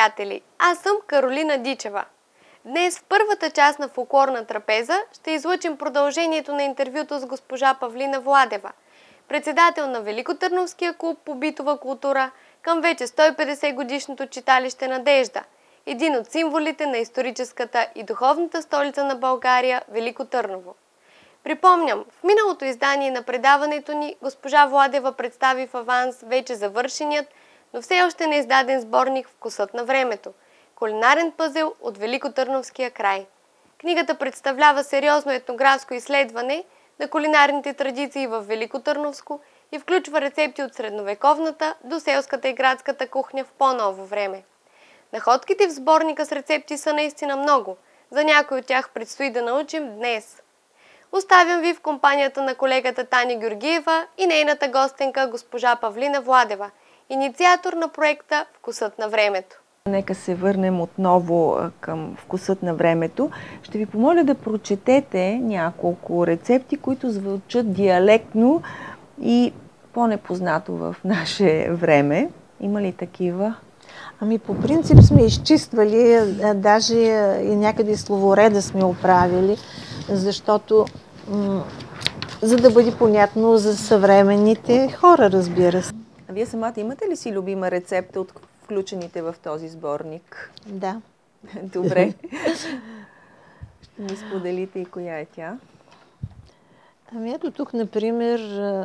приятели! Аз съм Каролина Дичева. Днес в първата част на Фолклорна трапеза ще излъчим продължението на интервюто с госпожа Павлина Владева, председател на Великотърновския клуб по битова култура към вече 150 годишното читалище Надежда, един от символите на историческата и духовната столица на България – Велико Търново. Припомням, в миналото издание на предаването ни госпожа Владева представи в аванс вече завършеният, но все още не издаден сборник "Вкусът на времето" – кулинарен пъзел от Великотърновския край. Книгата представлява сериозно етнографско изследване на кулинарните традиции в Великотърновско и включва рецепти от средновековната до селската и градската кухня в по-ново време. Находките в сборника с рецепти са наистина много, за някои от тях предстои да научим днес. Оставям ви в компанията на колегата Таня Георгиева и нейната гостенка госпожа Павлина Владева, инициатор на проекта "Вкусът на времето". Нека се върнем отново към "Вкусът на времето". Ще ви помоля да прочетете няколко рецепти, които звучат диалектно и по-непознато в наше време. Има ли такива? Ами по принцип сме изчиствали, даже и някъде словореда сме оправили, защото за да бъде понятно за съвременните хора, разбира се. А вие самата имате ли си любима рецепта от включените в този сборник? Да. Добре. Ще ми споделите и коя е тя? Ами ето тук, например,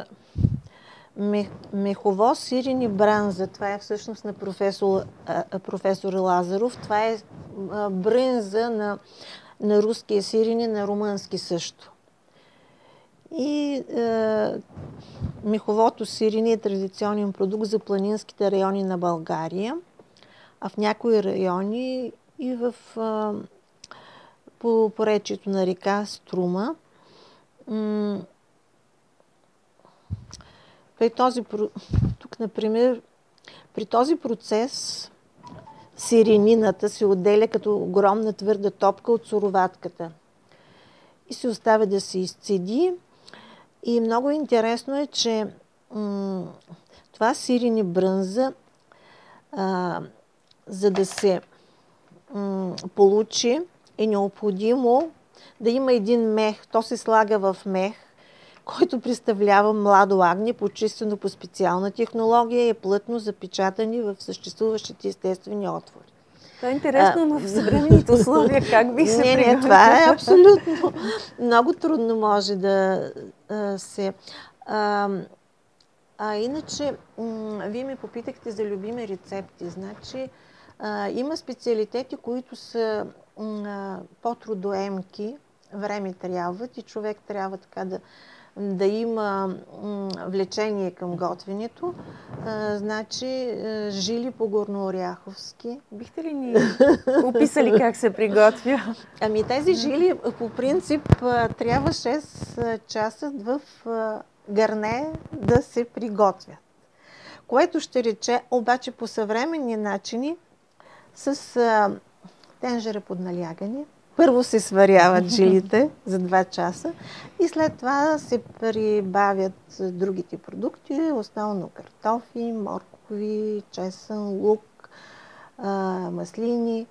мехово сирене бранза. Това е всъщност на професор Лазаров. Това е бринза на руския сирене, на румънски също. И меховото сирене е традиционен продукт за планинските райони на България, а в някои райони и по поречието на река Струма. Тук, например, при този процес сиренината се отделя като огромна твърда топка от суроватката и се оставя да се изцеди. И много интересно е, че това сирене брънза, за да се получи, е необходимо да има един мех. То се слага в мех, който представлява младо агне, почистено по специална технология и е плътно запечатани в съществуващите естествени отвори. Това е интересно, в съвременните условия как би се приготвя? Не, това е абсолютно. Много трудно може да се... Иначе, вие ме попитахте за любими рецепти. Значи, има специалитети, които са по-трудоемки, време трябват и човек трябва така да има влечение към готвенето. Значи, жили по горнооряховски. Бихте ли ни описали как се приготвя? Ами тези жили по принцип трябва 6 часа в гърне да се приготвят. Което ще рече обаче по съвременни начини с тенжера под налягане. Първо се сваряват жилите за 2 часа и след това се прибавят другите продукти, основно картофи, моркови, чесън, лук, маслини.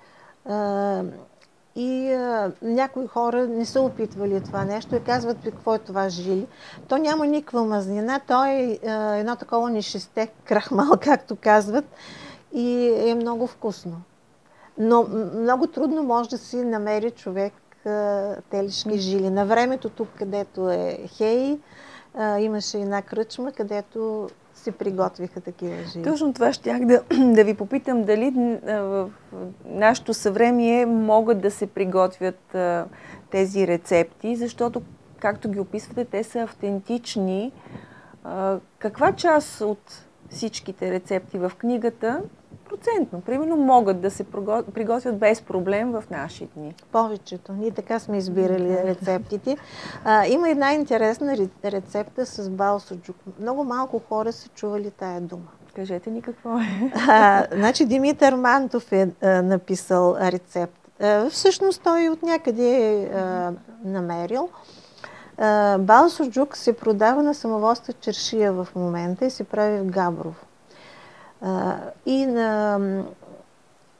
И някои хора не са опитвали това нещо и казват: какво е това жили? То няма никаква мазнина, то е едно такова нишесте крахмал, както казват, и е много вкусно. Но много трудно може да си намери човек телешки жили. На времето тук, където е Хей, имаше една кръчма, където се приготвиха такива жили. Точно това щях да ви попитам, дали в нашето съвремие могат да се приготвят тези рецепти, защото, както ги описвате, те са автентични. Каква част от всичките рецепти в книгата процентно, примерно, могат да се приготвят без проблем в наши дни? Повечето. Ние така сме избирали рецептите. Има една интересна рецепта с бал суджук. Много малко хора са чували тая дума. Кажете ни какво е. Значи Димитър Мантов е написал рецепт. Всъщност той от някъде е намерил. Бал суджук се продава на самовоста Чершия в момента и се прави в Габрово. И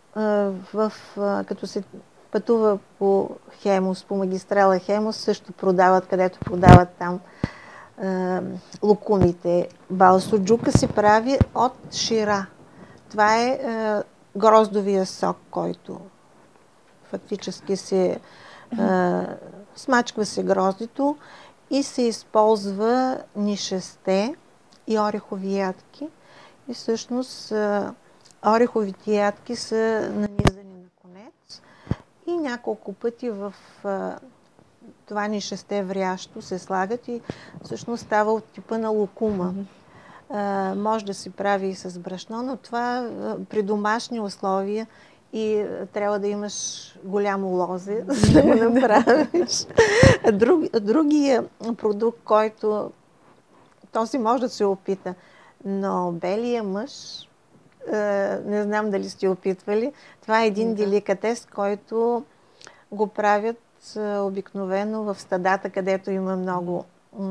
като се пътува по Хемус, по магистрала Хемус, също продават, където продават там лукумите. Балсуджука се прави от шира. Това е гроздовия сок, който фактически се смачква се гроздито и се използва нишесте и орехови ядки. И всъщност ореховите ядки са нанизани на конец и няколко пъти в това нишесте врящо се слагат и всъщност става от типа на лукума. Може да се прави и с брашно, но това при домашни условия и трябва да имаш голямо лозе, за да го направиш. Другия продукт, който този може да се опита, но белия мъж, не знам дали сте опитвали, това е един деликатес, който го правят обикновено в стадата, където има много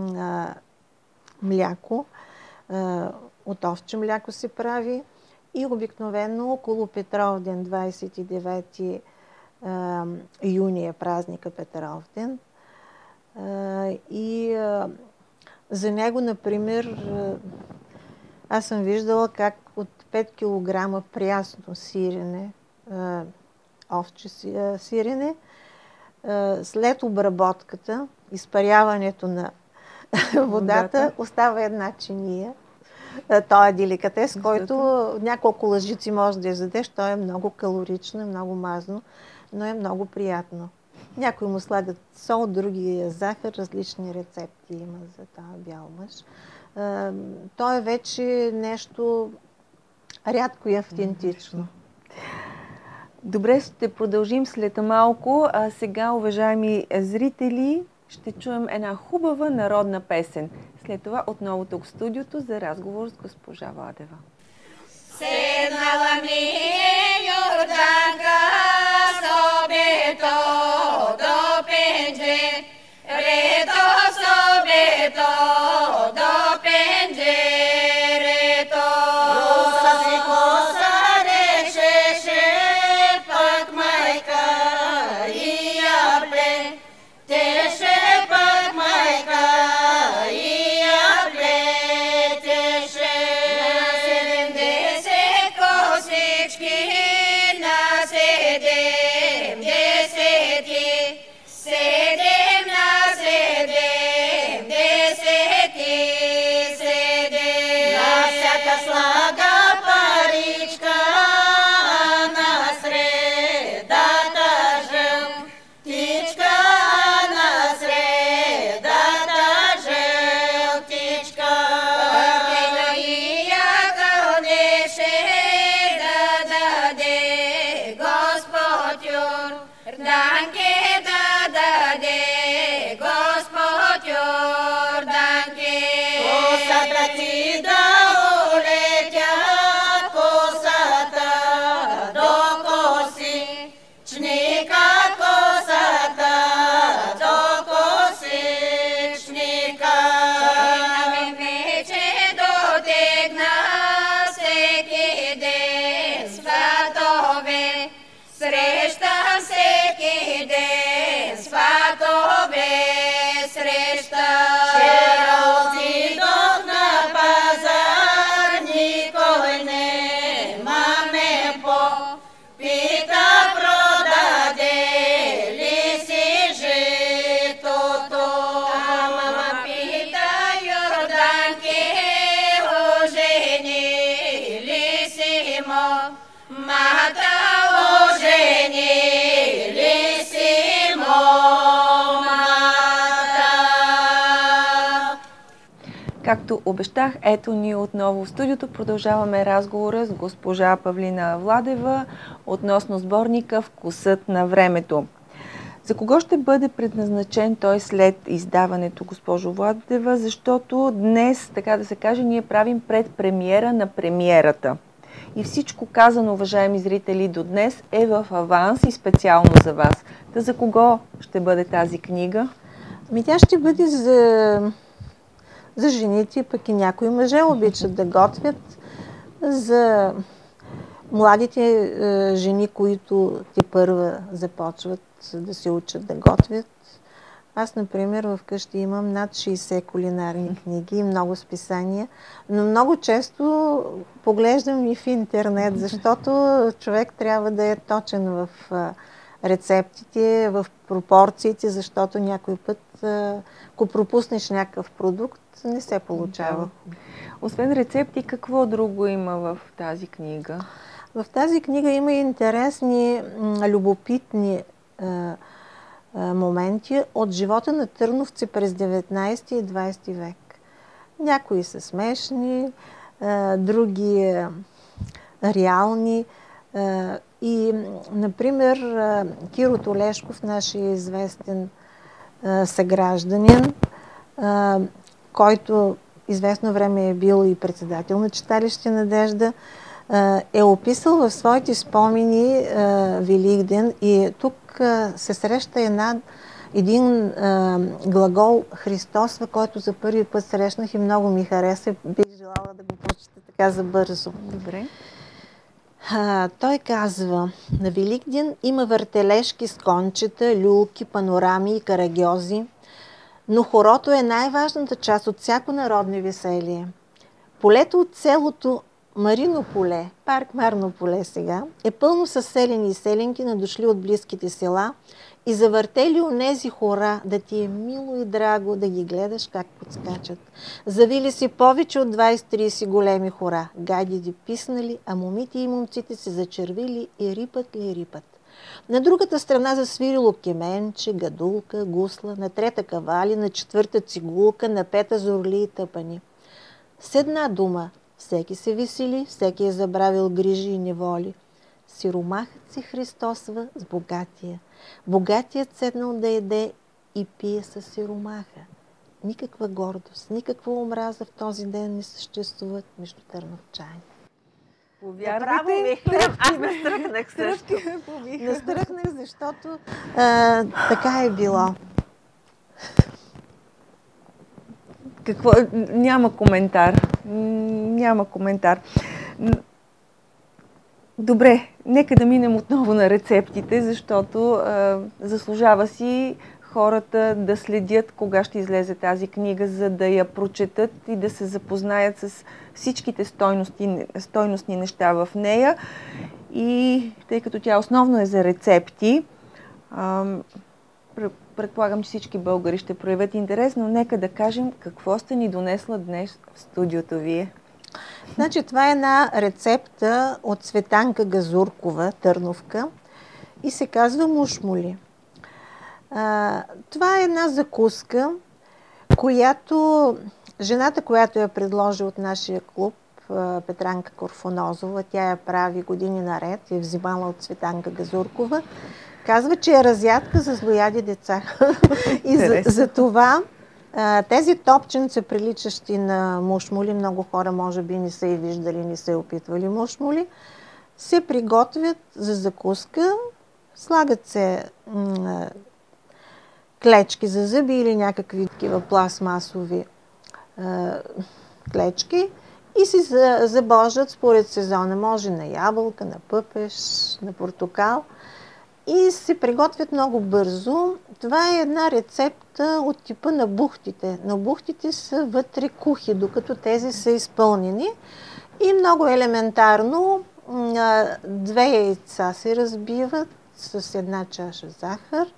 мляко. От овче мляко се прави и обикновено около Петров ден, 29 юни е празника Петров ден. И за него, например, аз съм виждала как от 5 кг прясно сирене, овче сирене, след обработката, изпаряването на водата, остава една чиния. Той е деликатес, който няколко лъжици може да ядеш. Той е много калорично, много мазно, но е много приятно. Някои му слагат сол, други захар, различни рецепти има за този бял мъж. То е вече нещо рядко и автентично. Добре, ще продължим след малко. А сега, уважаеми зрители, ще чуем една хубава народна песен. След това отново тук в студиото за разговор с госпожа Владева. Седнала ми Йорданка собето до пенже, рето собето до пенже, рето. Руса си коса решеше, пък майка и я плетеше, пък майка и я плетеше. На 70 косички, на 70, седем на 70, седем. На всяка слага паричка, на средата жълтичка, на средата жълтичка. Пък и я кълнеше да даде Господ Йорданке, да даде Господ Йорданке. Косата ти да улетя, косата до косичника, косата до косичника. Сина ми вече дотегна всеки ден сватове, срещам всеки ден сватове, срещам. Вчера отидох на пазар, никой нема ме попита, продаде ли си житото. А мама пита Йорданке, ожени ли си момата, ожени ли си момата. Както обещах, ето ние отново в студиото продължаваме разговора с госпожа Павлина Владева относно сборника "Вкусът на времето". За кого ще бъде предназначен той след издаването, госпожо Владева? Защото днес, така да се каже, ние правим предпремиера на премиерата. И всичко казано, уважаеми зрители, до днес е в аванс и специално за вас. Та за кого ще бъде тази книга? Тя ще бъде за жените, пък и някои мъже обичат да готвят, за младите жени, които тепърва започват да се учат да готвят. Аз, например, вкъщи имам над 60 кулинарни книги и много списания, но много често поглеждам и в интернет, защото човек трябва да е точен в рецептите, в пропорциите, защото някой път, ако пропуснеш някакъв продукт, не се получава. Освен рецепти, какво друго има в тази книга? В тази книга има интересни, любопитни моменти от живота на търновци през 19 и 20 век. Някои са смешни, други реални. И, например, Киро Толешков, нашия известен съгражданин, който известно време е бил и председател на читалище Надежда, е описал в своите спомени Великден и тук се среща един глагол Христосва, който за първи път срещнах и много ми хареса. Бих желала да го прочета така забързо. Добре. Той казва: на Великден има въртележки с кончета, люлки, панорами и карагьози, но хорото е най-важната част от всяко народно веселие. Полето от селото Марино поле, парк Марно поле сега, е пълно със селени и селенки, надошли от близките села и завъртели онези хора, да ти е мило и драго да ги гледаш как подскачат. Завили си повече от 20-30 големи хора, гадиди писнали, а момите и момците се зачервили и рипат ли рипат. На другата страна засвирило кеменче, гадулка, гусла, на трета кавали, на четвърта цигулка, на пета зорли и тъпани. С една дума, всеки се весели, всеки е забравил грижи и неволи. Сиромахът си Христосва с богатия. Богатият седнал да яде и пие с сиромаха. Никаква гордост, никаква омраза в този ден не съществуват между търновчани. Повярвайте, аз настръхнах също. Настръхнах, защото така е било. Какво? Няма коментар. Няма коментар. Добре, нека да минем отново на рецептите, защото заслужава си хората да следят кога ще излезе тази книга, за да я прочетат и да се запознаят с всичките стойностни неща в нея. И тъй като тя основно е за рецепти, предполагам, че всички българи ще проявят интерес, но нека да кажем какво сте ни донесла днес в студиото вие. Значи, това е една рецепта от Цветанка Газуркова, Търновка, и се казва мушмули. Това е една закуска, която жената, която я предложи от нашия клуб, Петранка Корфонозова, тя я прави години наред, е взимала от Цветанка Газуркова, казва, че е разядка за злояди деца. И за това тези топченца, приличащи на мушмули, много хора може би не са и виждали, не са и опитвали мушмули, се приготвят за закуска, слагат се клечки за зъби или някакви такива пластмасови клечки и се забожат според сезона. Може на ябълка, на пъпеш, на портокал. И се приготвят много бързо. Това е една рецепта от типа на бухтите. Но бухтите са вътре кухи, докато тези са изпълнени. И много елементарно 2 яйца се разбиват с 1 чаша захар,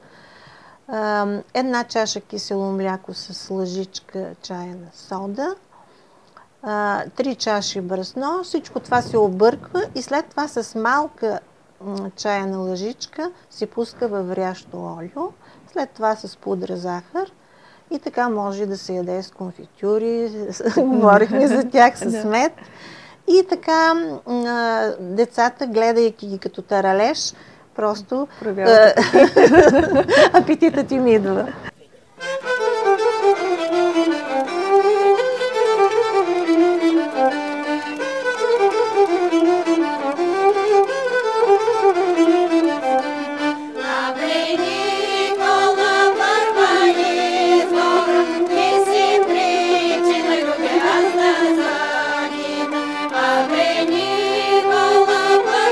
1 чаша кисело мляко с лъжичка чайна сода, 3 чаши брашно. Всичко това се обърква и след това с малка чайна лъжичка се пуска във врящо олио, след това с пудра захар и така може да се яде с конфитюри, говорихме за тях, с мед. И така децата, гледайки ги като таралеж, просто апетитът им идва. Никола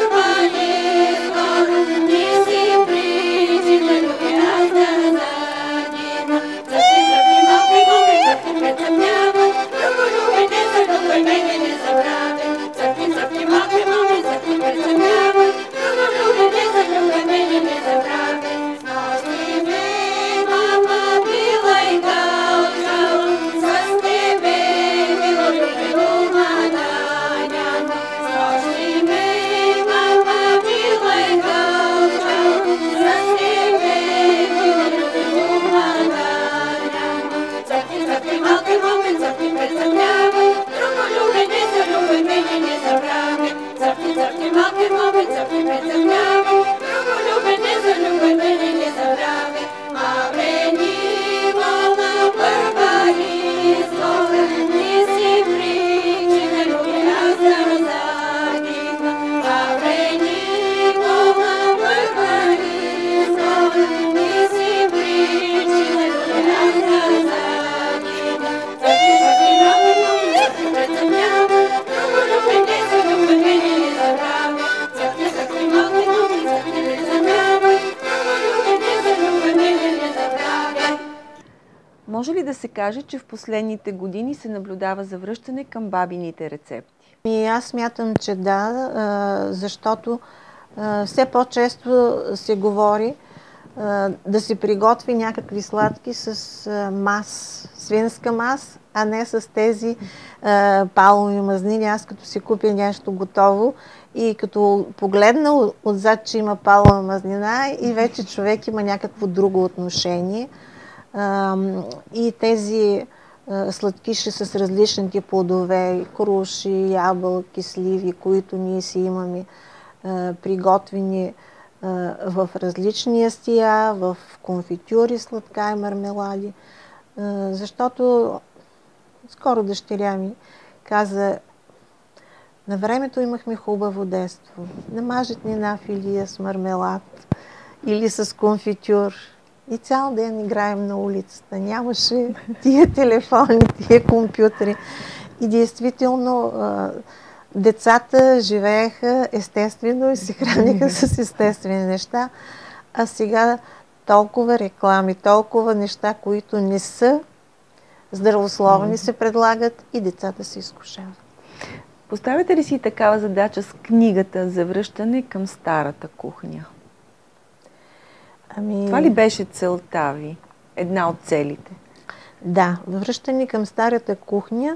Може ли да се каже, че в последните години се наблюдава завръщане към бабините рецепти? И аз смятам, че да, защото все по-често се говори да се приготви някакви сладки с мас, свинска мас, а не с тези палмови мазнини. Аз като си купя нещо готово и като погледна отзад, че има палмова мазнина и вече човек има някакво друго отношение. И тези сладкиши с различните плодове, круши, ябълки, сливи, които ние си имаме приготвени в различни ястия, в конфитюри, сладка и мармелади. Защото скоро дъщеря ми каза, на времето имахме хубаво детство. Намажат ни една филия с мармелад или с конфитюр. И цял ден играем на улицата. Нямаше тия телефони, тия компютри. И действително децата живееха естествено и се храниха с естествени неща. А сега толкова реклами, толкова неща, които не са здравословни, се предлагат и децата се изкушават. Поставяте ли си такава задача с книгата за връщане към старата кухня? Това ли беше целта ви? Една от целите? Да, връщане към старата кухня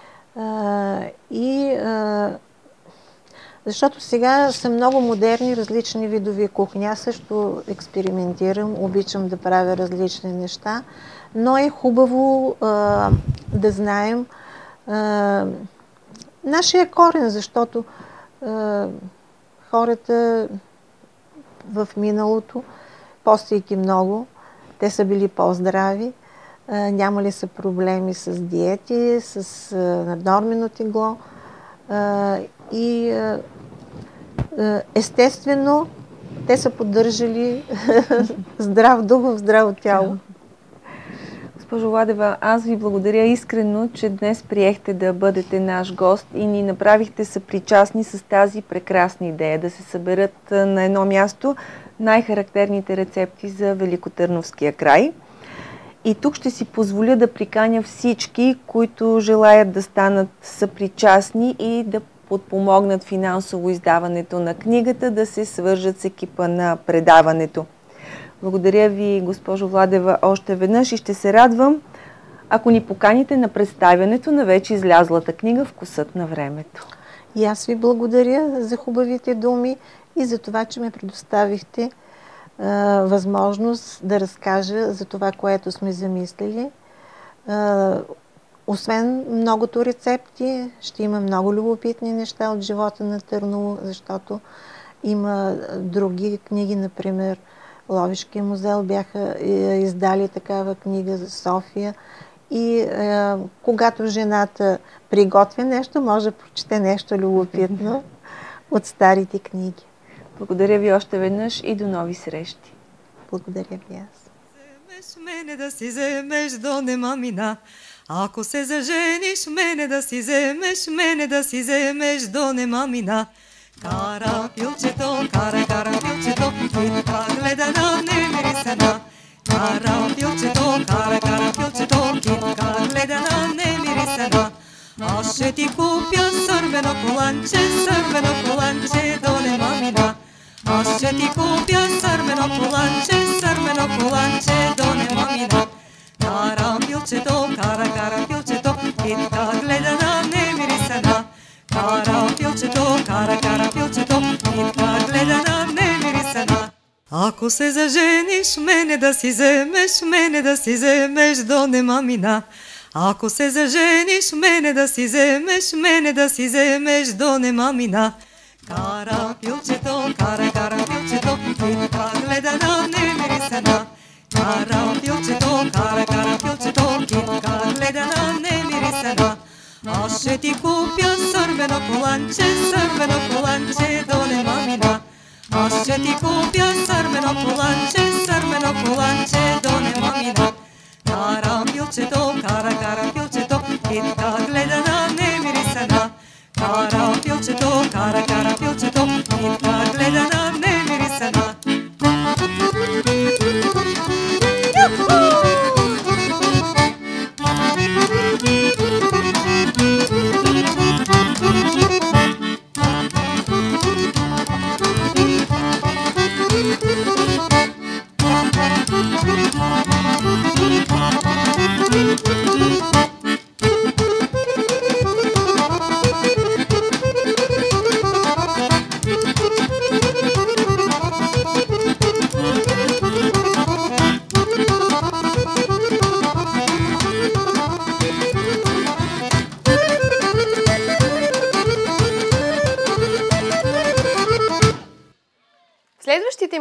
защото сега са много модерни различни видови кухни. Аз също експериментирам, обичам да правя различни неща, но е хубаво да знаем нашия корен, защото хората в миналото, постейки много, те са били по-здрави, нямали са проблеми с диети, с наднормено тегло и естествено те са поддържали здрав дух в здраво тяло. Госпожо Владева, аз ви благодаря искрено, че днес приехте да бъдете наш гост и ни направихте съпричастни с тази прекрасна идея да се съберат на едно място най-характерните рецепти за Великотърновския край. И тук ще си позволя да приканя всички, които желаят да станат съпричастни и да подпомогнат финансово издаването на книгата, да се свържат с екипа на предаването. Благодаря ви, госпожо Владева, още веднъж и ще се радвам, ако ни поканите на представянето на вече излязлата книга "Вкусът на времето". И аз ви благодаря за хубавите думи и за това, че ме предоставихте възможност да разкажа за това, което сме замислили. Освен многото рецепти, ще има много любопитни неща от живота на Търново, защото има други книги, например Ловешкия музей бяха издали такава книга за София. И когато жената приготвя нещо, може да прочете нещо любопитно от старите книги. Благодаря ви още веднъж и до нови срещи. Благодаря ви аз. Вземеш мене да си вземеш до нема мина. Ако се зажениш, мене да си вземеш, мене да си вземеш до нема мина. Карапилчето, карапилчето, китка гледа на немирисена. Карапилчето, карапилчето, китка гледа на немирисена. Аз ще ти купя сървено коланче до нема мина. Аз ще ти купя сървено коланче до нема мина. Карапилчето, карапилчето, китка гледа на немирисена. Карапилчето, карапилчето, китка гледа на немирисена. Ако се зажениш, мене да си вземеш до нема мина. Ако се зажениш, мене да си вземеш до нема мина. Карапилчето, карапилчето, китка гледа на немирисена. Карапилчето, карапилчето, китка гледа на немирисена. Аз ще ти купя сървено коланче до нема мина. Аз ще ти купя сървено коланче до нема мина. Карапилчето, карапилчето, китка гледа на немирисена. Карапилчето, карапилчето, китка гледа на немирисена.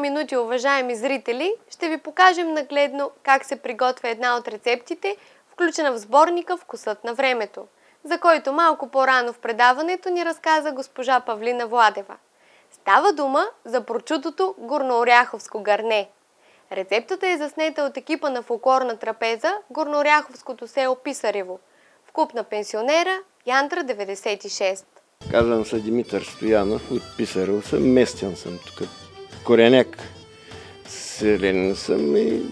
минути, уважаеми зрители, ще ви покажем нагледно как се приготвя една от рецептите, включена в сборника "Вкусът на времето", за който малко по-рано в предаването ни разказа госпожа Павлина Владева. Става дума за прочутото горнооряховско гарне. Рецептата е заснета от екипа на фолклорна трапеза в горнооряховското село Писарево, вкуп на пенсионера Янтра 96. Казвам се Димитър Стоянов, от Писарево съм, местен съм тук. Кореняк. Селен съм и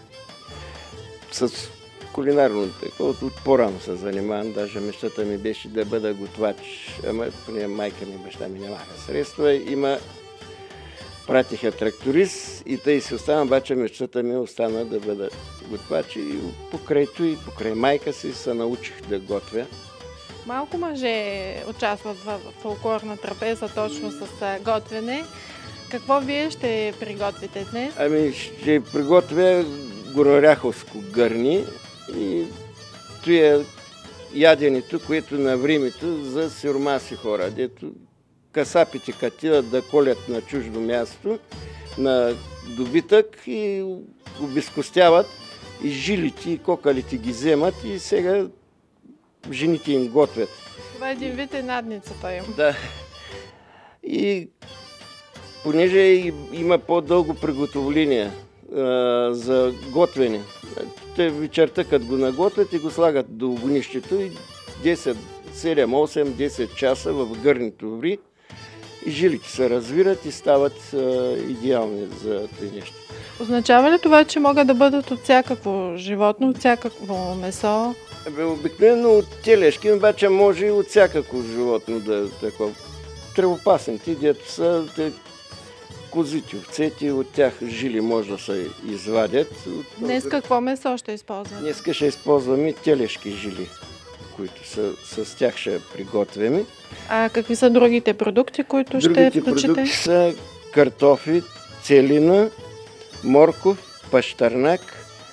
с кулинарно такова от по-рано се занимавам. Даже мечтата ми беше да бъда готвач, ама поне майка ми и баща ми нямаха средства. Пратиха тракторист и тъй си остана, обаче мечтата ми остана да бъда готвач и покрайто и покрай майка си се научих да готвя. Малко мъже участват в фолклорна трапеза точно с готвене. Какво вие ще приготвите днес? Ами ще приготвя горнооряховско гърни и това яденето, което на времето за сиромаси хора, дето касапите кативат да колят на чуждо място, на добитък и го безкостяват и жилите и кокалите ги вземат и сега жените им готвят. Това е един вид надницата им. Да. И понеже има по-дълго приготовление за готвене, те вечерта като го наготвят и го слагат до огнището и 7, 8, 10 часа в гърнито ври и жилите се развират и стават идеални за тези неща. Означава ли това, че могат да бъдат от всякакво животно, от всякакво месо? Обикновено от телешки, обаче може и от всякакво животно да такова. Тревопасните, дето са козите, овцете, от тях жили може да се извадят. Днес какво месо ще използваме? Днес ще използваме телешки жили, които с тях ще приготвяме. А какви са другите продукти, които ще включите? Другите продукти са картофи, целина, морков, пащарнак,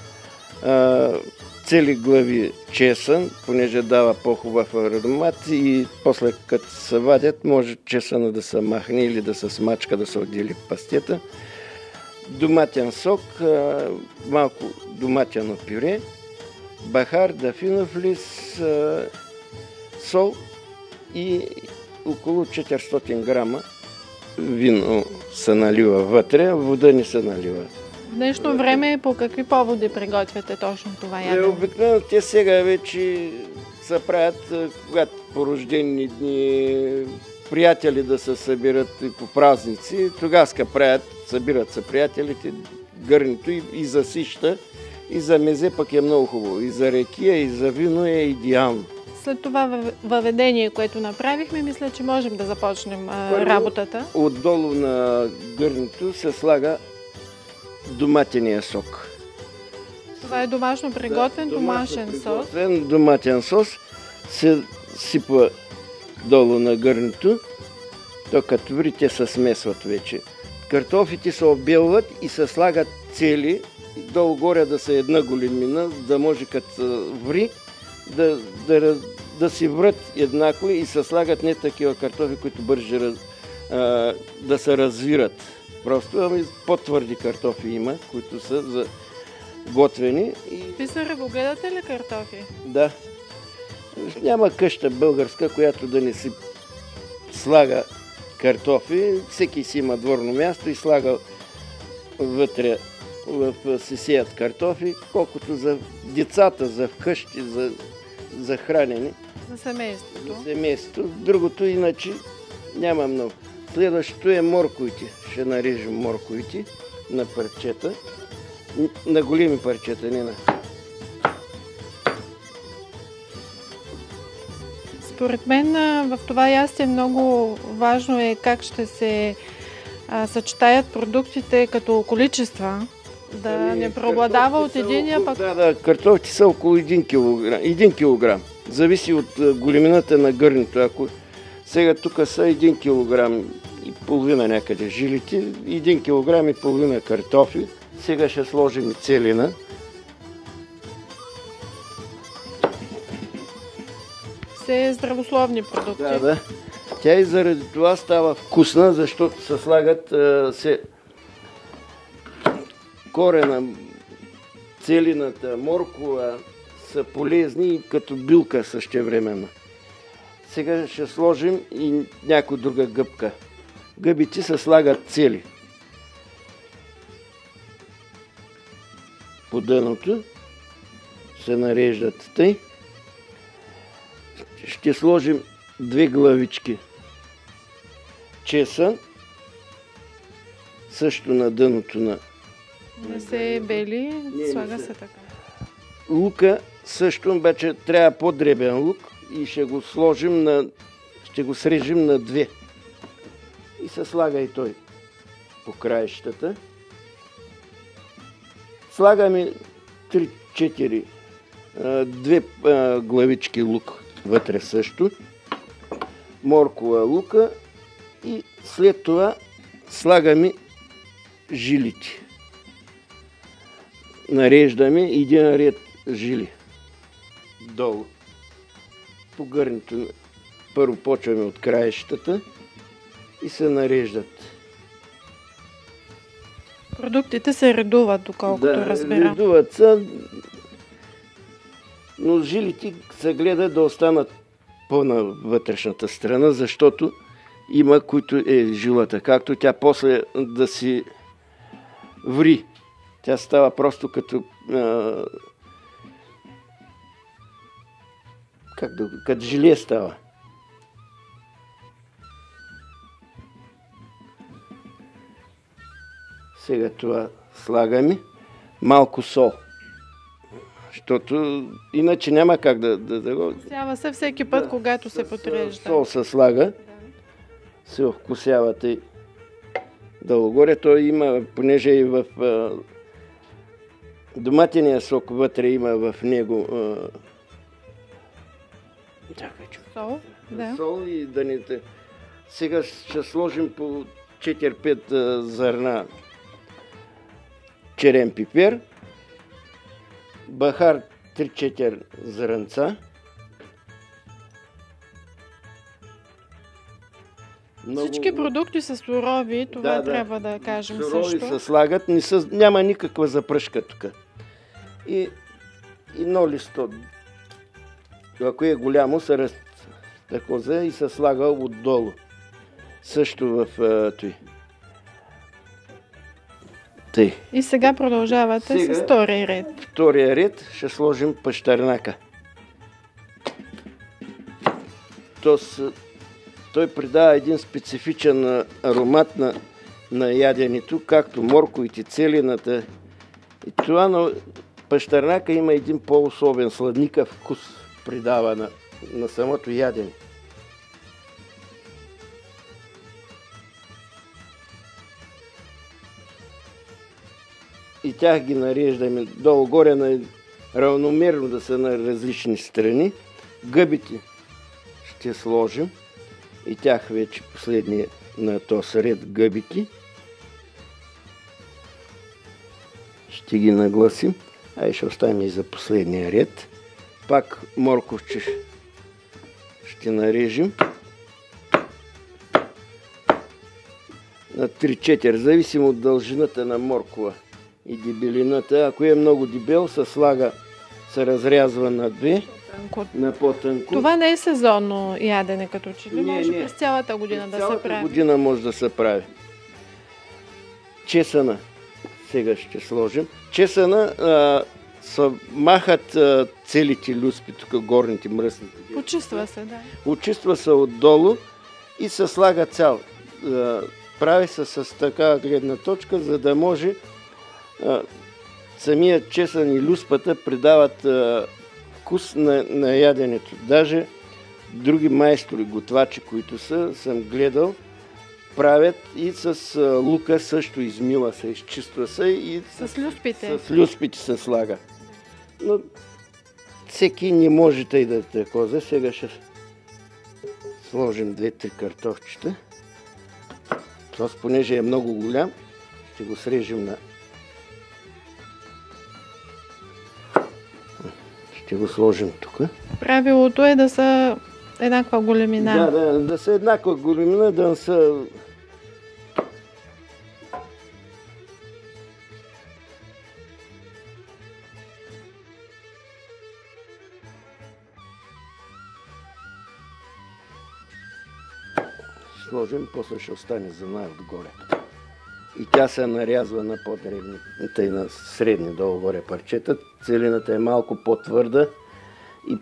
цели глави чесън, понеже дава по-хубав аромат и после като се вадят, може чесъна да се махне или да се смачка, да се отдели пастета. Доматен сок, малко доматено пюре, бахар, дафинов лист, сол и около 400 грама вино се налива вътре, вода не се налива. В днешно време по какви поводи приготвяте точно това ядене? Обикновено те сега вече се правят, когато по рождени дни, приятели да се събират по празници, тогава правят, събират се приятелите, гърнито и за сища, и за мезе пък е много хубаво. И за рекия, и за вино е идеално. След това въведение, което направихме, мисля, че можем да започнем работата. Отдолу на гърнито се слага доматения сок. Това е домашно приготвен домашен сос. Доматен сос се сипва долу на гърнито. То като ври, те се смесват вече. Картофите се обелват и се слагат цели, долу-горе да са една големина, да може като ври да си врат еднакво и се слагат не такива картофи, които бърже да се развират. Просто ами по-твърди картофи има, които са за готвени. Писарево, гледате ли картофи? Да. Няма къща българска, която да не си слага картофи. Всеки си има дворно място и слага вътре се сеят картофи, колкото за децата, за вкъщи, за хранене. За семейството. За семейството. Другото иначе няма много. Следващото е морковите. Ще нарежем морковите на парчета. На големи парчета, не на... Според мен в това ястие много важно е как ще се съчетаят продуктите като количества. Да не преобладава от единия пък... Да, картофите са около 1 килограм. Зависи от големината на гърнито. Ако сега тук са 1 килограм и половина някъде жилите, 1 килограм и половина картофи. Сега ще сложим целина. Все здравословни продукти. Да. Тя и заради това става вкусна, защото се слагат корена, целината, моркова са полезни и като билка същевременно. Сега ще сложим и някоя друга гъбка. Гъбите се слагат цели. По дъното се нареждат тъй. Ще сложим 2 главички чесън, също на дъното на... Не се бели, Не слага се. се така. Лука също, обаче трябва по-дребен лук и ще го сложим ще го срежим на 2. И се слага и той по краищата. Слагаме 3-4, 2 главички лук вътре също. Моркова лука и след това слагаме жилите. Нареждаме един ред жили долу. По гърнето първо почваме от краищата и се нареждат. Продуктите се редуват, доколкото разбирам. Редуват се, но жилите се гледа да останат по-на вътрешната страна, защото има, които е жилата, както тя после да си ври. Тя става просто като като желе става. Сега това слагаме. Малко сол. Защото иначе няма как да го... Сява се всеки път, когато се подрежда. Сол се слага. Се вкусявате и долу-горе. Той има, понеже и в доматения сок вътре има в него Сол, да. сол и дъните. Сега ще сложим по 4-5 зърна черен пипер, бахар 3-4 зрънца, Всички продукти са сурови, това трябва да кажем сурови също. се слагат, няма никаква запръшка тук. И едно листо, ако е голямо, се разтъкоза и се слага отдолу. Също в той. Тъй. И сега продължавате с втория ред. Втория ред ще сложим пащърнака. Той придава един специфичен аромат на яденето, както морковите, целината и това, но пащърнака има един по-особен сладникав вкус, придава на самото ядене. И тях ги нареждаме долу-горе равномерно да са на различни страни. Гъбите ще сложим и тях вече последния на този ред гъбите. Ще ги нагласим, а и ще оставим и за последния ред. Пак морковче ще нарежем на 3-4, зависимо от дължината на моркова и дебелината. Ако е много дебел, се разрязва на 2, на по-тънко. Това не е сезонно ядене, като че ли може Не. през цялата година да се прави. Цялата година може да се прави. Чесъна сега ще сложим. Чесъна се махат целите люспи, тук горните мръсните. Почиства се, да. Очиства се отдолу и се слага цял. Прави се с такава гледна точка, за да може самият чесън и люспата придават вкус на яденето. Даже други майстори, готвачи, които съм гледал, правят и с лука също измила се, изчиства се и с люспите. С люспите се слага. Но всеки не може тъй да такова. Сега ще сложим 2-3 картофчета. Тоест, понеже е много голям, ще го срежем на... Ще го сложим тук. Правилото е да са еднаква големина. Да са еднаква големина, да са... сложим, после ще остане зърна отгоре. И тя се нарязва на по-дребни, тъй на средни долу-горе парчета. Целината е малко по-твърда и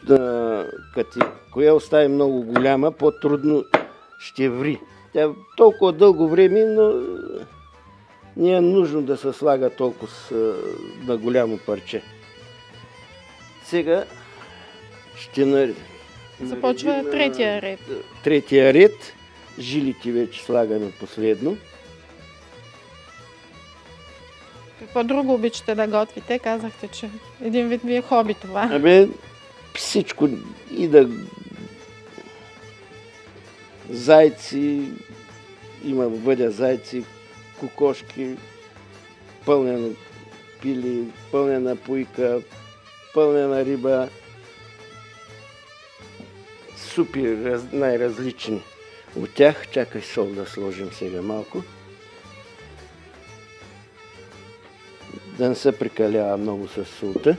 коя остави много голяма, по-трудно ще ври. Тя толкова дълго време, но не е нужно да се слага толкова на голямо парче. Сега ще Започва третия ред. Третия ред. Жилите вече слагаме последно. Какво друго обичате да готвите? Казахте, че един вид ви е хоби това. Всичко и зайци, има бъдя зайци, кокошки, пълнена пили, пълнена пуйка, пълнена риба, супи най-различни. От тях чакай сол да сложим сега малко. Да не се прекалява много с солта.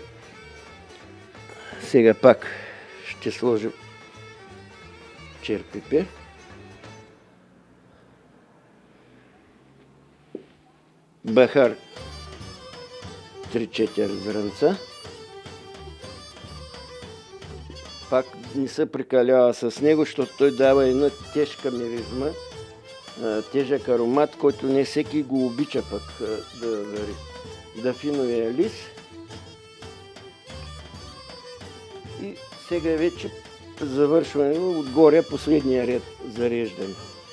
Сега пак ще сложим черпипер. Бахар 3-4 зранца. Пак не се прекалява с него, защото той дава една тежка миризма, тежък аромат, който не всеки го обича пък да вари. Дафиновия лист. И сега вече завършваме отгоре последния ред зареждане.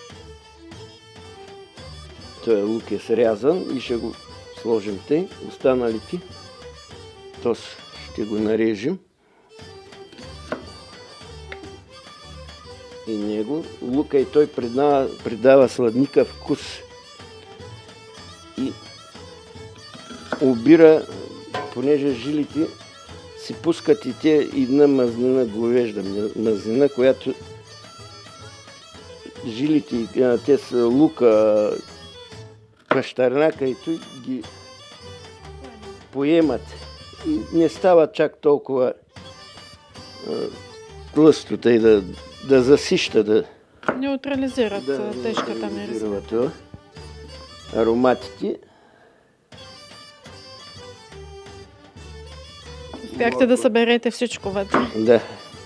Той лук е срязан и ще го сложим тъй. Останалите тос ще го нарежем. И него. Лука и той придава сладникав вкус. И обира, понеже жилите си пускат и те една мазнина говежда. Мазнина, която жилите, те са лука, пащарнака и той ги поемат. И не става чак толкова тлъсто, тъй да засища, да неутрализират тежката миризма. Ароматите. Успяхте да съберете всичко вътре. Да.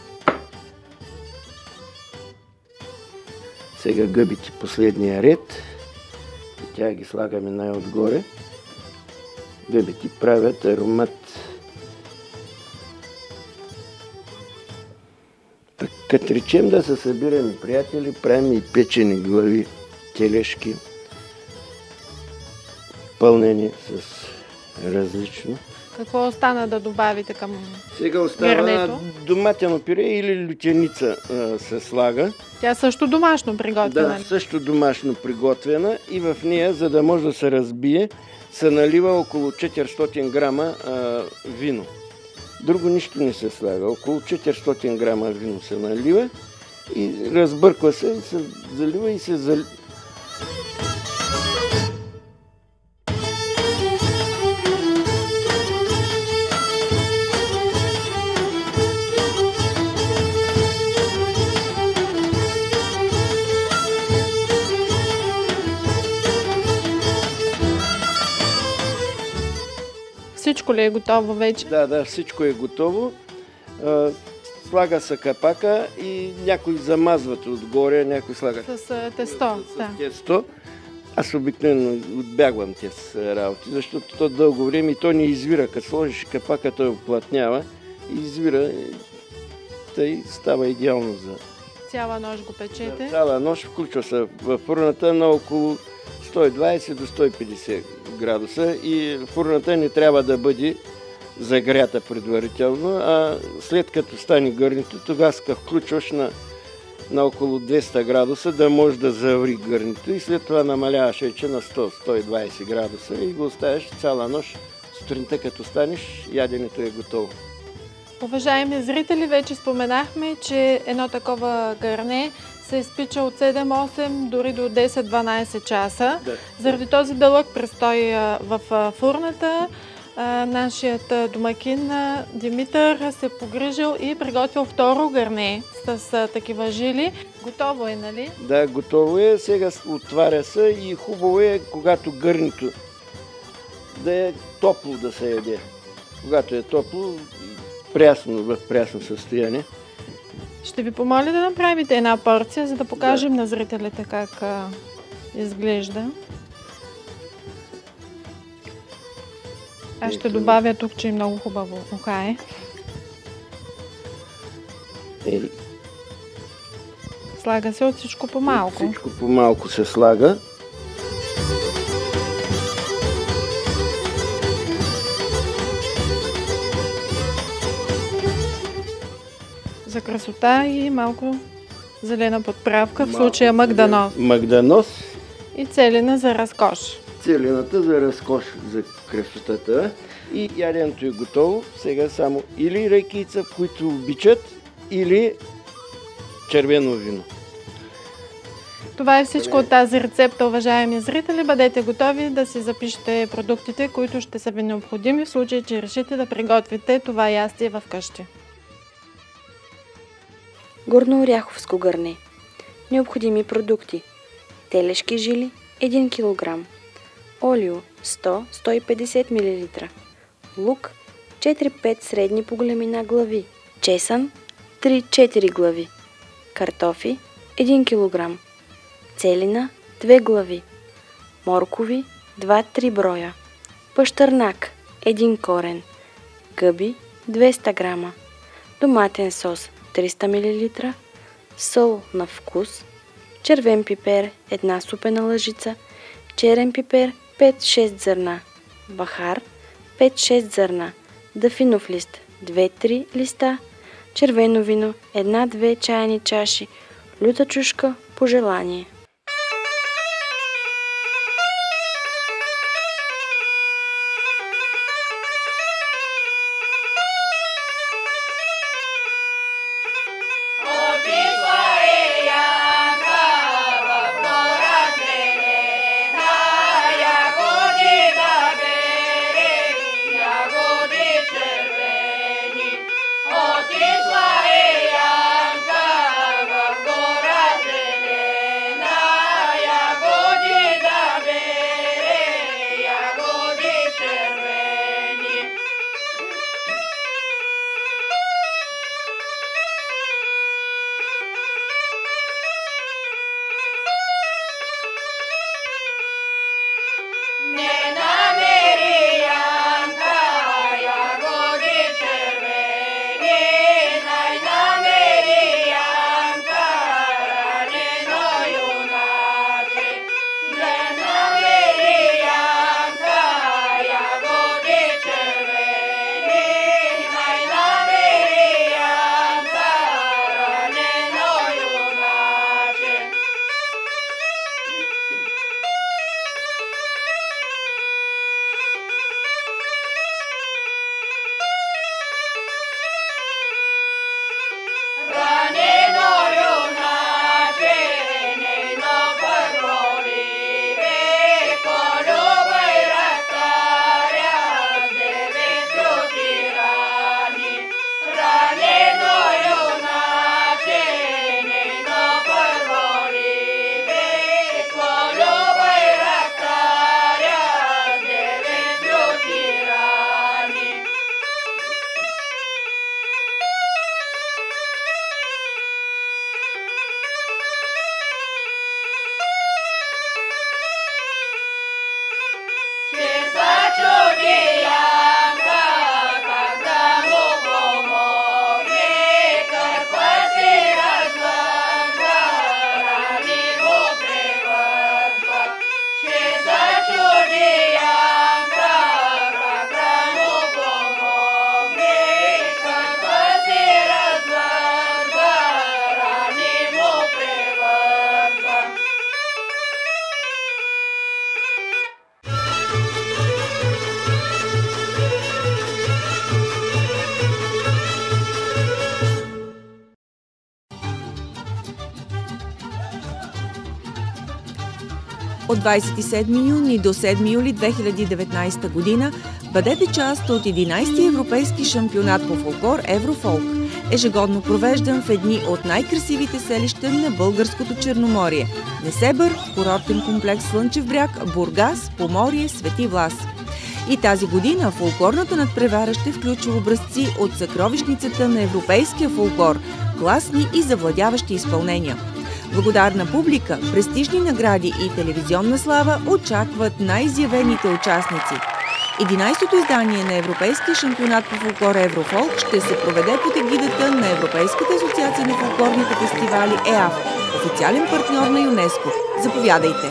Сега гъбите последния ред. И тя ги слагаме най-отгоре. Гъбите правят аромат. Като речем да се събираме приятели, правим и печени глави, телешки, пълнени с различно. Какво остана да добавите към сега остава гърнето? Доматено пюре или лютеница се слага. Тя също домашно приготвена? Да, също домашно приготвена и в нея, за да може да се разбие, се налива около 400 грама вино. Друго нищо не се слага. Около 400 грама вино се налива и разбърква се, и се залива и се залива. Всичко ли е готово вече? Да, всичко е готово. Слага се капака и някои замазват отгоре, някои слагат с тесто. Тесто. Аз обикновено отбягвам тези работи, защото то дълго време и то не извира. Като сложиш капака, той оплътнява и извира. Тъй става идеално за... Цяла нощ го печете? Да, цяла нощ включва се в фурната на около 120 до 150 градуса и фурната не трябва да бъде загрята предварително, а след като стане гърнито, тогава включваш на около 200 градуса, да може да заври гърнито и след това намаляваш вече на 100-120 градуса и го оставяш цяла нощ. Сутринта като станеш, яденето е готово. Уважаеми зрители, вече споменахме, че едно такова гърне се изпича от 7-8 дори до 10-12 часа. Да. Заради този дълъг престой в фурната нашият домакин Димитър се погрижил и приготвил второ гърне с такива жили. Готово е, нали? Да, готово е. Сега отваря се и хубаво е, когато гърнето да е топло да се яде. Когато е топло, прясно, в прясно състояние. Ще ви помоля да направите една порция, за да покажем на зрителите как изглежда. Аз ще добавя тук, че е много хубаво ухае. Слага се от всичко по-малко. Всичко по-малко се слага. За красота и малко зелена подправка, в случая магданос. Магданос. И целина за разкош. Целината за разкош, за красотата. И яденето е готово. Сега само или ракийца, които обичат, или червено вино. Това е всичко от тази рецепта, уважаеми зрители. Бъдете готови да си запишете продуктите, които ще са ви необходими в случай, че решите да приготвите това ястие в къщи. Горнооряховско гърне. Необходими продукти: телешки жили 1 кг, олио 100-150 мл, лук 4-5 средни по големина глави, чесън 3-4 глави, картофи 1 кг, целина 2 глави, моркови 2-3 броя, пащърнак 1 корен, гъби 200 г, доматен сос 300 мл, сол на вкус, червен пипер 1 супена лъжица, черен пипер 5-6 зърна, бахар 5-6 зърна, дафинов лист 2-3 листа, червено вино 1-2 чайни чаши, люта чушка по желание. Отишла е Янка в гора зелена. от 27 юни до 7 юли 2019 година бъдете част от 11-ти европейски шампионат по фолклор Еврофолк, ежегодно провеждан в едни от най-красивите селища на българското Черноморие – Несебър, курортен комплекс Слънчев бряг, Бургас, Поморие, Свети Влас. И тази година фолклорната надпревара ще включва образци от съкровищницата на европейския фолклор, класни и завладяващи изпълнения. Благодарна публика, престижни награди и телевизионна слава очакват най-изявените участници. 11-то издание на Европейския шампионат по фолклор Еврофолк ще се проведе под егидата на Европейската асоциация на фолклорните фестивали ЕАФ, официален партньор на ЮНЕСКО. Заповядайте!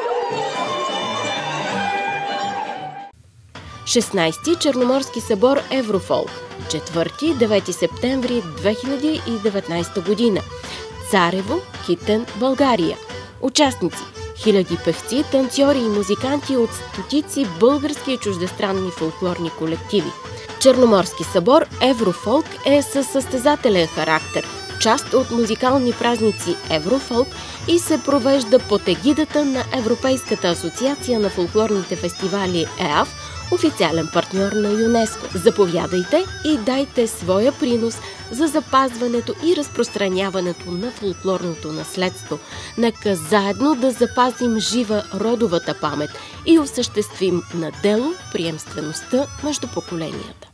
16-ти Черноморски събор Еврофолк, 4-9 септември 2019 година. Царево, Китен, България. Участници – хиляди певци, танцори и музиканти от стотици български и чуждестранни фолклорни колективи. Черноморски събор Еврофолк е със състезателен характер, част от музикални празници Еврофолк и се провежда под егидата на Европейската асоциация на фолклорните фестивали ЕАФ, официален партньор на ЮНЕСКО. Заповядайте и дайте своя принос за запазването и разпространяването на фолклорното наследство. Нека заедно да запазим жива родовата памет и осъществим на дело приемствеността между поколенията.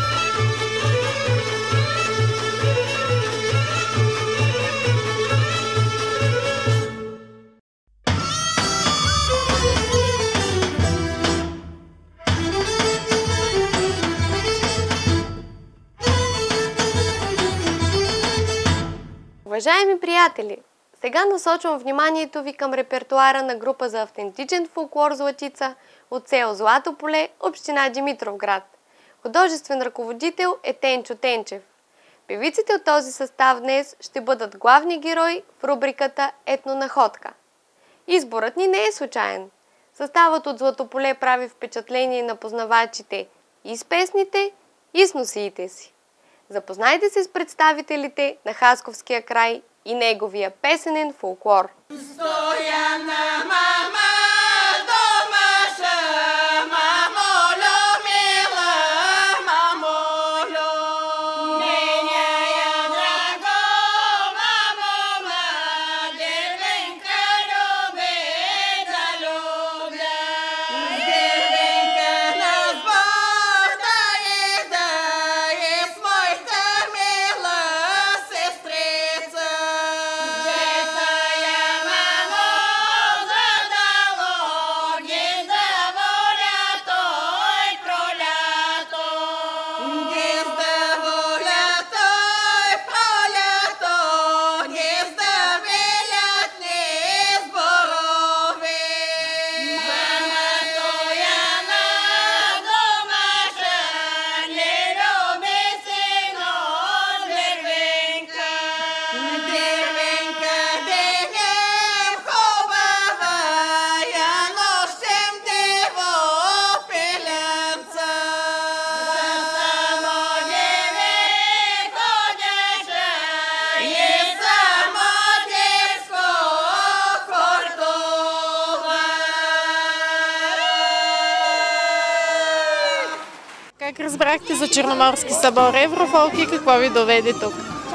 Уважаеми приятели, сега насочвам вниманието ви към репертуара на група за автентичен фолклор Златица от село Злато поле, община Димитровград. Художествен ръководител е Тенчо Тенчев. Певиците от този състав днес ще бъдат главни герои в рубриката Етнонаходка. Изборът ни не е случайен. Съставът от Злато поле прави впечатление на познавачите и с песните, и с носиите си. Запознайте се с представителите на Хасковския край и неговия песенен фолклор. Как разбрахте за Черноморски събор Еврофолк и какво ви доведе тук?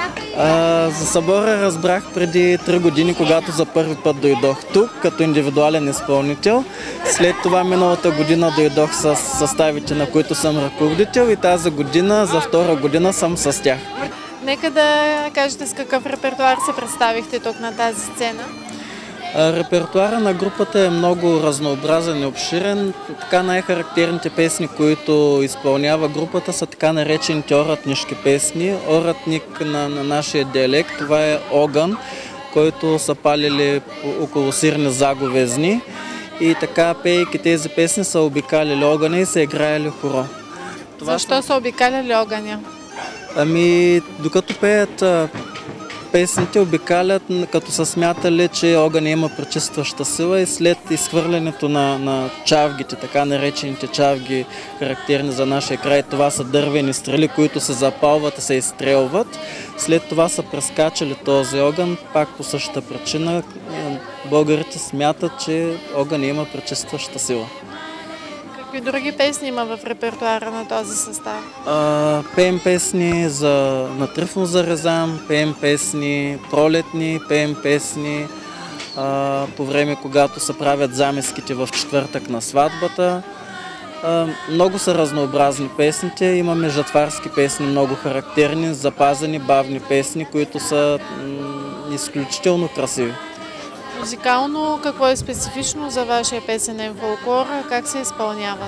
За събора разбрах преди 3 години, когато за първи път дойдох тук като индивидуален изпълнител. След това миналата година дойдох с съставите, на които съм ръководител, и тази година, за 2 година съм с тях. Нека да кажете с какъв репертуар се представихте тук на тази сцена. Репертуара на групата е много разнообразен и обширен. Така най-характерните песни, които изпълнява групата, са така наречените оратнишки песни. Оратник на нашия диалект, това е огън, който са палили около сирни заговезни. И така, пейки тези песни, са обикаляли огъня и са играели хоро. Защо са обикаляли огъня? Ами, докато пеят песните, обикалят, като са смятали, че огъня има пречистваща сила, и след изхвърлянето на чавгите, така наречените чавги, характерни за нашия край, това са дървени стрели, които се запалват и се изстрелват. След това са прескачали този огън, пак по същата причина, българите смятат, че огън има пречистваща сила. Какви други песни има в репертуара на този състав? Пеем песни на Трифон Зарезан, пеем песни пролетни, пеем песни по време, когато се правят замеските в четвъртък на сватбата. Много са разнообразни песните. Имаме жатварски песни, много характерни, запазени, бавни песни, които са изключително красиви. Музикално какво е специфично за вашия песенен фолклор? Как се изпълнява?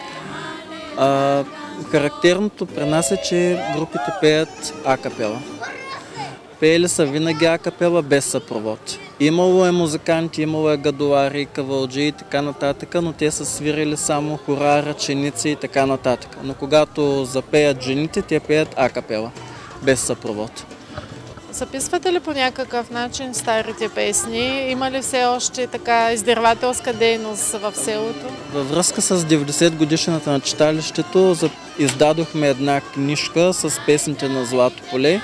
Характерното при нас е, че групите пеят акапела. Пеели са винаги акапела без съпровод. Имало е музиканти, имало е гадолари, кавалджи и така нататък, но те са свирили само хора, ръченици и така нататък. Но когато запеят жените, те пеят акапела без съпровод. Записвате ли по някакъв начин старите песни? Има ли все още така издирвателска дейност в селото? Във връзка с 90 годишната на читалището издадохме една книжка с песните на Злато поле.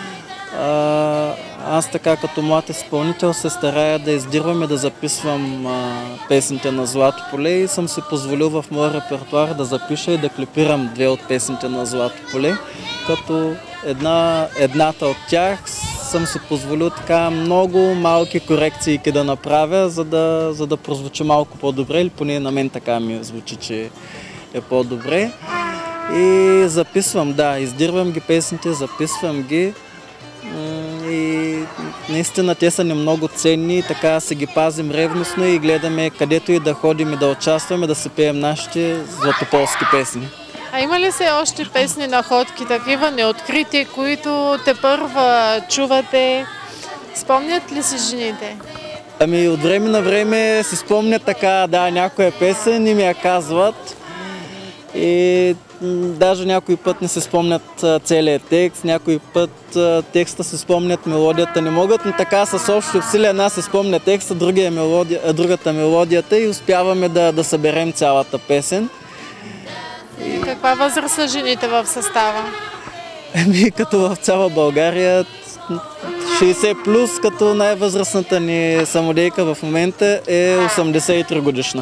Аз така като млад изпълнител се старая да издирвам и да записвам песните на Злато поле и съм си позволил в моя репертуар да запиша и да клипирам 2 от песните на Злато поле, като едната от тях съм си позволил така много малки корекции да направя, за да прозвучи малко по-добре, или поне на мен така ми звучи, че е по-добре. И записвам, издирвам ги песните, записвам ги. И наистина те са ни много ценни и така се ги пазим ревностно и гледаме където и да ходим и да участваме, да се пеем нашите златополски песни. А има ли се още песни находки, такива неоткрити, които тепърва чувате? Спомнят ли си жените? От време на време си спомнят така, някоя песен и ми я казват. И даже някой път не се спомнят целият текст, някой път текста се спомнят, мелодията не могат, но така с общо усилие една се спомня текста, другата мелодията и успяваме да съберем цялата песен. Каква възраст са жените в състава? Като в цяла България 60+, като най-възрастната ни самодейка в момента е 83 годишна.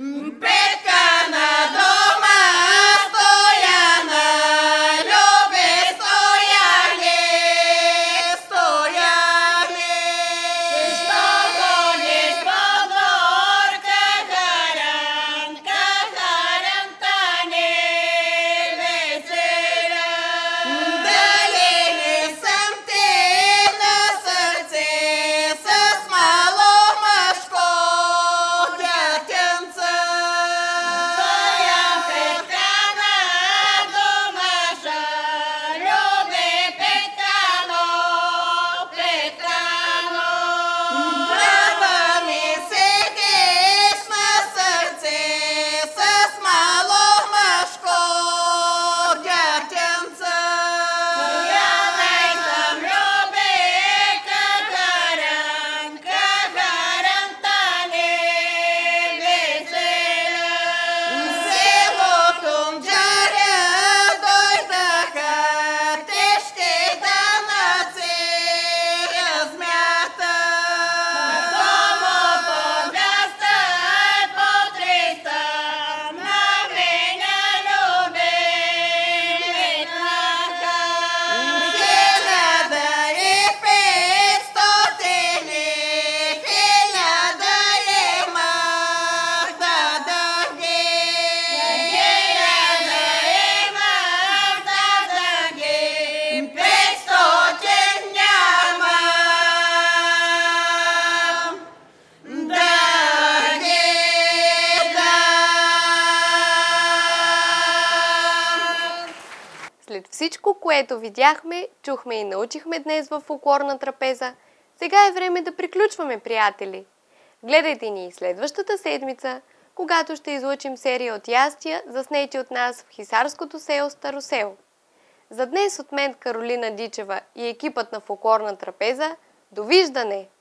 След всичко, което видяхме, чухме и научихме днес в фолклорна трапеза, сега е време да приключваме, приятели. Гледайте ни и следващата седмица, когато ще излъчим серия от ястия, заснети от нас в хисарското село Старосел. За днес от мен Каролина Дичева и екипът на фолклорна трапеза, довиждане!